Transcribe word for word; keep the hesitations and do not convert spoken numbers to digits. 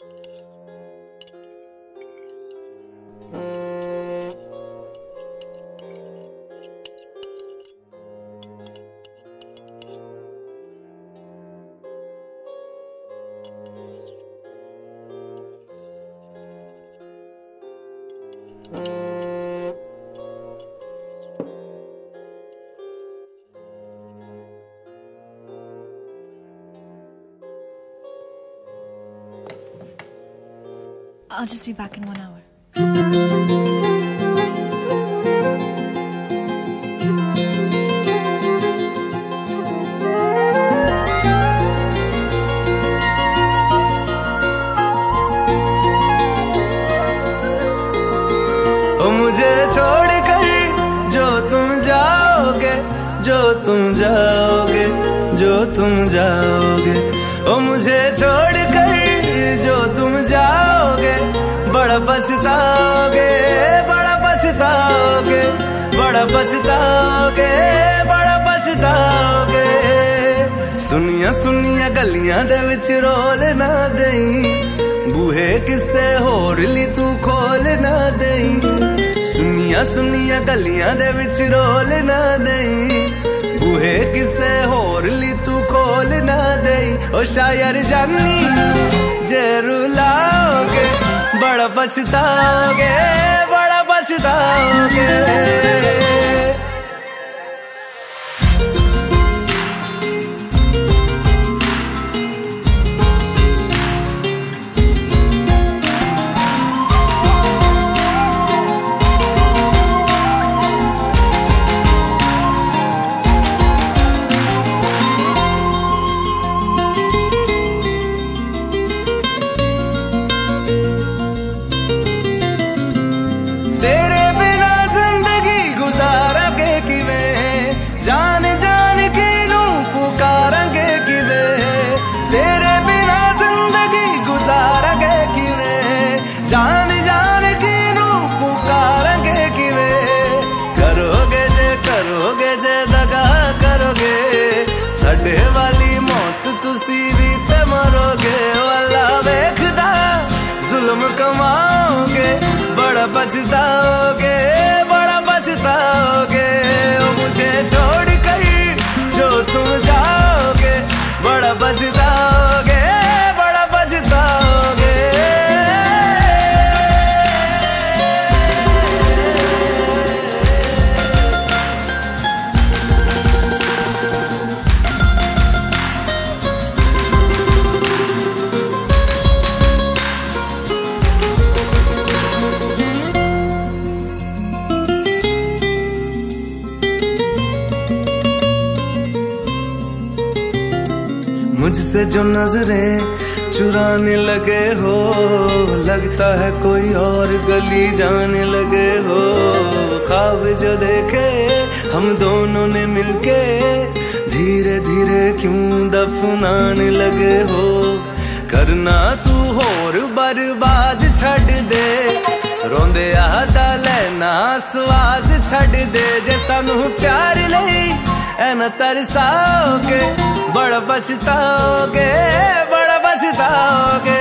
I'll just be back in one hour. ओ मुझे छोड़कर जो तुम जाओगे, जो तुम जाओगे, जो तुम जाओगे, ओ मुझे छोड़कर जो तुम जाओगे, बड़ा पछताओगे, बड़ा पछताओगे, बड़ा पछताओगे, बड़ा पछताओगे। सुनिया सुनिया गलियां दे विच रोल ना देई, बूहे किसे होर ली तू खोल ना देई। सुनिया सुनिया गलियां दे विच रोल ना देई, बूहे किसे होर ली तू खोल ना देई। ओ शायर जानी जे रुलाओगे, बड़ा पछताओगे, बड़ा पछताओगे। तेरे बिना जिंदगी गुजारांगे किवें, जान जान के नू पुकारांगे किवें। तेरे बिना जिंदगी गुजारांगे किवें, जान जान के नू पुकारांगे किवें। करोगे जे करोगे जे दगा करोगे, साडे वाली मौत तुसी भी ते मरोगे। वाला वेखदा जुल्म कमाओगे, बड़ा पछताओगे, बड़ा पछताओगे। ओ मुझे छोड़ कर जो तुम जाओगे, बड़ा पछताओगे, बड़ा पछताओगे। मुझसे जो नजरें चुराने लगे हो, लगता है कोई और गली जाने लगे हो। ख्वाब जो देखे हम दोनों ने मिलके, धीरे धीरे क्यों दफनाने लगे हो। करना तू होर बर्बाद छड़ दे, रोंदे आदा लेना स्वाद छड़ दे। जे सानू प्यार लई ऐना तरसाओगे, बड़ा पछताओगे, बड़ा पछताओगे।